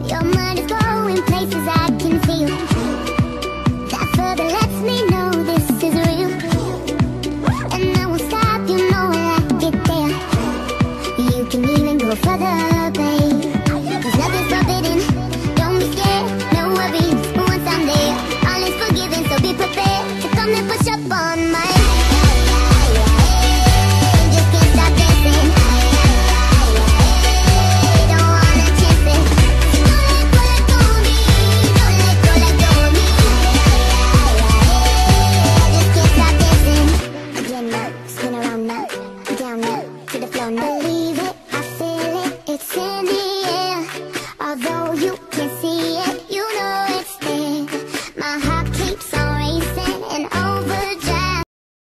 Your mind is going places I can feel. That further lets me know this is real. And I won't stop, you know I like it there. You can even go further, babe. 'Cause nothing's forbidden. Don't be scared, no worries. But once I'm there, all is forgiven. So be prepared to come and push up on my. Just can't stop dancing. Don't wanna chance it. Don't let go of me. Don't let go of me. Just can't stop dancing. Again up, spin around up, down up to the floor now.